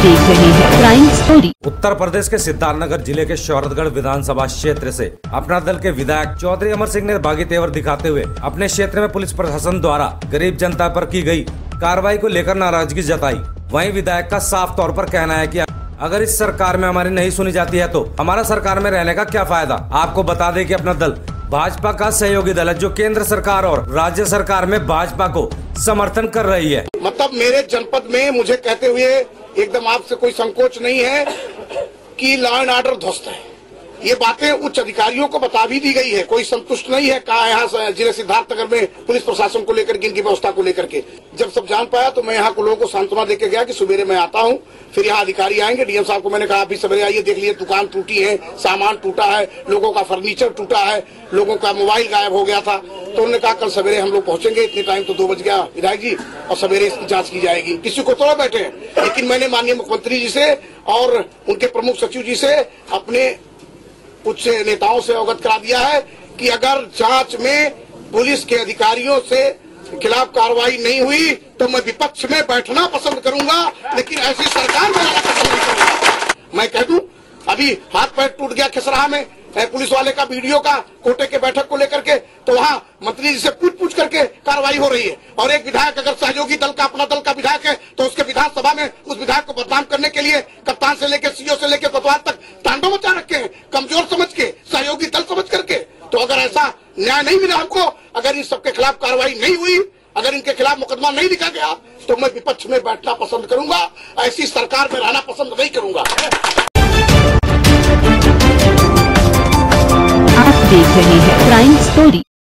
देख रहे हैं क्राइम स्टोरी। उत्तर प्रदेश के सिद्धार्थनगर जिले के शौहरतगढ़ विधानसभा क्षेत्र से अपना दल के विधायक चौधरी अमर सिंह ने बागी तेवर दिखाते हुए अपने क्षेत्र में पुलिस प्रशासन द्वारा गरीब जनता पर की गई कार्रवाई को लेकर नाराजगी जताई। वहीं विधायक का साफ तौर पर कहना है कि अगर इस सरकार में हमारी नहीं सुनी जाती है तो हमारा सरकार में रहने का क्या फायदा। आपको बता दें कि अपना दल भाजपा का सहयोगी दल है जो केंद्र सरकार और राज्य सरकार में भाजपा को समर्थन कर रही है। मतलब मेरे जनपद में मुझे कहते हुए एकदम आपसे कोई संकोच नहीं है कि लॉ एंड ऑर्डर ध्वस्त है। ये बातें उच्च अधिकारियों को बता भी दी गई है। कोई संतुष्ट नहीं है कहा यहाँ जिले सिद्धार्थनगर में पुलिस प्रशासन को लेकर के, इनकी व्यवस्था को लेकर के। जब सब जान पाया तो मैं यहाँ को लोगों को सांत्वना देके गया कि सवेरे मैं आता हूँ, फिर यहाँ अधिकारी आएंगे। डीएम साहब को मैंने कहा अभी सवेरे आइए, देख लिए दुकान टूटी है, सामान टूटा है, लोगों का फर्नीचर टूटा है, लोगों का मोबाइल गायब हो गया था। तो उन्होंने कहा कल सवेरे हम लोग पहुंचेंगे, इतने टाइम तो 2 बज गया विधायक जी, और सवेरे इसकी जांच की जाएगी। किसी को थोड़ा बैठे हैं, लेकिन मैंने माननीय मुख्यमंत्री जी से और उनके प्रमुख सचिव जी से अपने उच्च नेताओं से अवगत करा दिया है कि अगर जांच में पुलिस के अधिकारियों से खिलाफ कार्रवाई नहीं हुई तो मैं विपक्ष में बैठना पसंद करूंगा, लेकिन ऐसी सरकार बनाना पसंद नहीं करूंगा। मैं कह दूं अभी हाथ पैर टूट गया खिसराहा में पुलिस वाले का वीडियो का कोटे के बैठक को लेकर के, तो वहाँ मंत्री जी से पूछ करके कार्रवाई हो रही है। और एक विधायक अगर सहयोगी दल का, अपना दल का विधायक है तो उसके विधानसभा में उस विधायक को बदनाम करने के लिए कप्तान से लेकर सीओ से लेकर कोतवाल तक तांडव मचा रखे हैं, कमजोर समझ के, सहयोगी दल समझ करके। तो अगर ऐसा न्याय नहीं मिला हमको, अगर इन सबके खिलाफ कार्रवाई नहीं हुई, अगर इनके खिलाफ मुकदमा नहीं लिखा गया, तो मैं विपक्ष में बैठना पसंद करूंगा, ऐसी सरकार में रहना पसंद नहीं करूंगा। आप देख रहे हैं क्राइम स्टोरी।